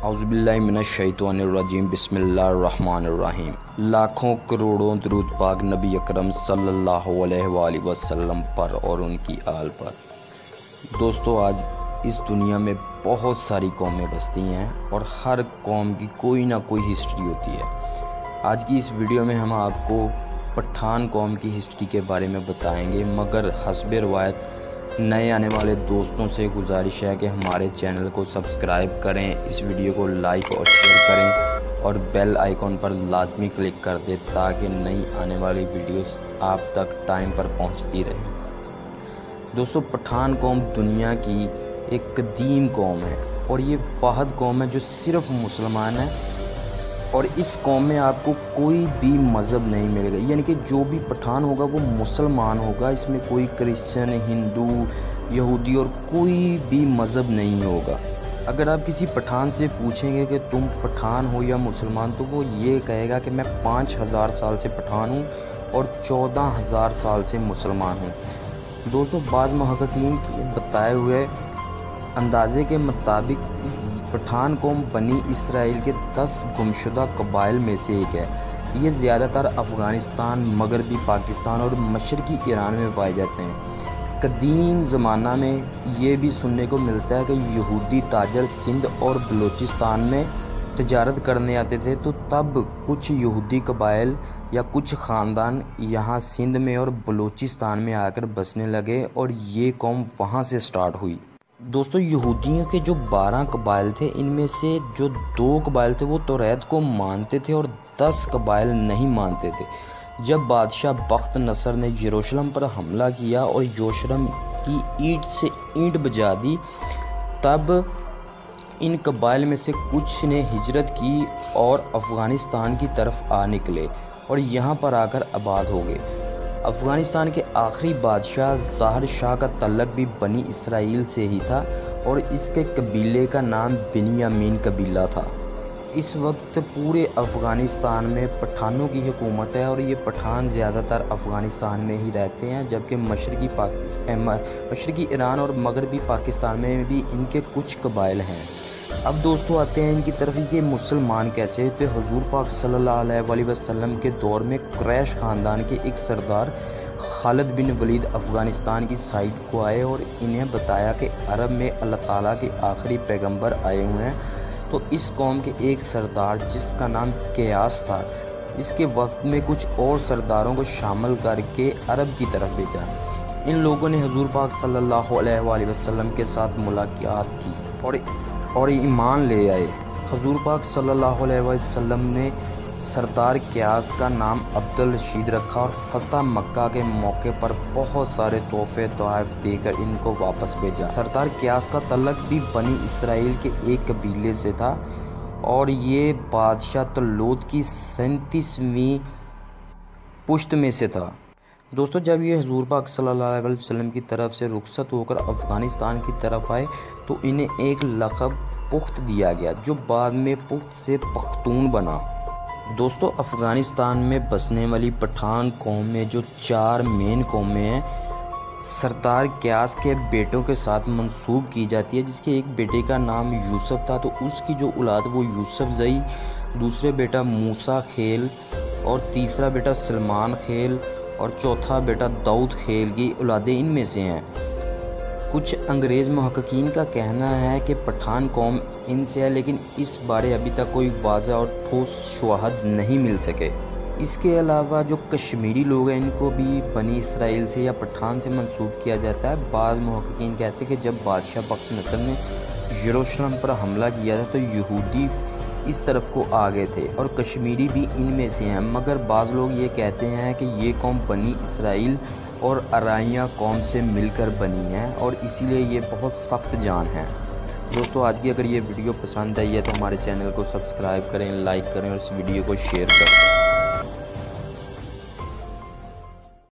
اعوذ باللہ من الشیطان الرجیم بسم اللہ الرحمن الرحیم۔ لاکھوں کروڑوں درود پاک نبی اکرم صلی اللہ علیہ وآلہ وسلم پر اور ان کی آل پر۔ دوستو، آج اس دنیا میں بہت ساری قومیں بستی ہیں اور ہر قوم کی کوئی نہ کوئی ہسٹری ہوتی ہے۔ آج کی اس ویڈیو میں ہم آپ کو پٹھان قوم کی ہسٹری کے بارے میں بتائیں گے، مگر حسب روایت نئے آنے والے دوستوں سے گزارش ہے کہ ہمارے چینل کو سبسکرائب کریں، اس ویڈیو کو لائک اور شیئر کریں اور بیل آئیکن پر لازمی کلک کر دیں تاکہ نئی آنے والی ویڈیوز آپ تک ٹائم پر پہنچتی رہیں۔ دوستو، پٹھان قوم دنیا کی ایک قدیم قوم ہے اور یہ واحد قوم ہے جو صرف مسلمان ہے، اور اس قوم میں آپ کو کوئی بھی مذہب نہیں ملے گا، یعنی کہ جو بھی پٹھان ہوگا وہ مسلمان ہوگا، اس میں کوئی کرسچن، ہندو، یہودی اور کوئی بھی مذہب نہیں ہوگا۔ اگر آپ کسی پٹھان سے پوچھیں گے کہ تم پٹھان ہو یا مسلمان، تو وہ یہ کہے گا کہ میں 5000 سال سے پٹھان ہوں اور 14000 سال سے مسلمان ہوں۔ دوستو، بعض محققین کے بتائے ہوئے اندازے کے مطابق پٹھان قوم بنی اسرائیل کے 10 گمشدہ قبائل میں سے ایک ہے۔ یہ زیادہ تر افغانستان، مغربی پاکستان اور مشرقی ایران میں پائے جاتے ہیں۔ قدیم زمانہ میں یہ بھی سننے کو ملتا ہے کہ یہودی تاجر سندھ اور بلوچستان میں تجارت کرنے آتے تھے، تو تب کچھ یہودی قبائل یا کچھ خاندان یہاں سندھ میں اور بلوچستان میں آ کر بسنے لگے اور یہ قوم وہاں سے سٹارٹ ہوئی۔ دوستو، یہودیوں کے جو 12 قبائل تھے، ان میں سے جو 2 قبائل تھے وہ توریت کو مانتے تھے اور 10 قبائل نہیں مانتے تھے۔ جب بادشاہ بخت نصر نے یروشلم پر حملہ کیا اور یروشلم کی اینٹ سے اینٹ بجا دی، تب ان قبائل میں سے کچھ نے ہجرت کی اور افغانستان کی طرف آ نکلے اور یہاں پر آ کر آباد ہو گئے۔ افغانستان کے آخری بادشاہ ظاہر شاہ کا تعلق بھی بنی اسرائیل سے ہی تھا اور اس کے قبیلے کا نام بنیامین قبیلہ تھا۔ اس وقت پورے افغانستان میں پٹھانوں کی حکومت ہے اور یہ پٹھان زیادہ تر افغانستان میں ہی رہتے ہیں، جبکہ مشرقی ایران اور مغربی پاکستان میں بھی ان کے کچھ قبائل ہیں۔ اب دوستو آتے ہیں ان کی طرف کہ مسلمان کیسے ہوتے۔ حضور پاک صلی اللہ علیہ وآلہ وسلم کے دور میں قریش خاندان کے ایک سردار خالد بن ولید افغانستان کی سائٹ کو آئے اور انہیں بتایا کہ عرب میں اللہ تعالیٰ کے آخری پیغمبر آئے ہوئے ہیں۔ تو اس قوم کے ایک سردار جس کا نام قیاس تھا، اس کے وفد میں کچھ اور سرداروں کو شامل کر کے عرب کی طرف بھیجا۔ ان لوگوں نے حضور پاک صلی اللہ علیہ وآلہ وسلم کے ساتھ ملاقات کی اور ایمان لے آئے۔ حضور پاک صلی اللہ علیہ وسلم نے سردار قیاس کا نام عبد الرشید رکھا اور فتح مکہ کے موقع پر بہت سارے تحفے تحائف دے کر ان کو واپس بھیجا۔ سردار قیاس کا تعلق بھی بنی اسرائیل کے ایک قبیلے سے تھا اور یہ بادشاہ طلوت کی 37ویں پشت میں سے تھا۔ دوستو، جب یہ حضور پاک صلی اللہ علیہ وسلم کی طرف سے رخصت ہو کر افغانستان کی طرف آئے تو انہیں ایک لقب پخت دیا گیا جو بعد میں پخت سے پختون بنا۔ دوستو، افغانستان میں بسنے والی پٹھان قوم میں جو 4 مین قومیں ہیں، سردار قیاس کے بیٹوں کے ساتھ منسوب کی جاتی ہے، جس کے ایک بیٹے کا نام یوسف تھا، تو اس کی جو اولاد وہ یوسف زئی، دوسرے بیٹا موسیٰ خیل اور تیسرا بیٹا سلمان خیل اور چوتھا بیٹا داؤد خیل کی اولادیں ان میں سے ہیں۔ کچھ انگریز محققین کا کہنا ہے کہ پٹھان قوم ان سے ہے، لیکن اس بارے ابھی تک کوئی واضح اور ٹھوس شواہد نہیں مل سکے۔ اس کے علاوہ جو کشمیری لوگ ہیں، ان کو بھی بنی اسرائیل سے یا پٹھان سے منسوب کیا جاتا ہے۔ بعض محققین کہتے ہیں کہ جب بادشاہ بخت نصر نے یروشلم پر حملہ کیا تھا تو یہودی اس طرف کو آ گئے تھے اور کشمیری بھی ان میں سے ہیں، مگر بعض لوگ یہ کہتے ہیں کہ یہ قوم بنی اسرائیل اور ارائیہ قوم سے مل کر بنی ہے اور اسی لیے یہ بہت سخت جان ہیں۔ دوستو، آج کی اگر یہ ویڈیو پسند آئی ہے تو ہمارے چینل کو سبسکرائب کریں، لائک کریں اور اس ویڈیو کو شیئر کریں۔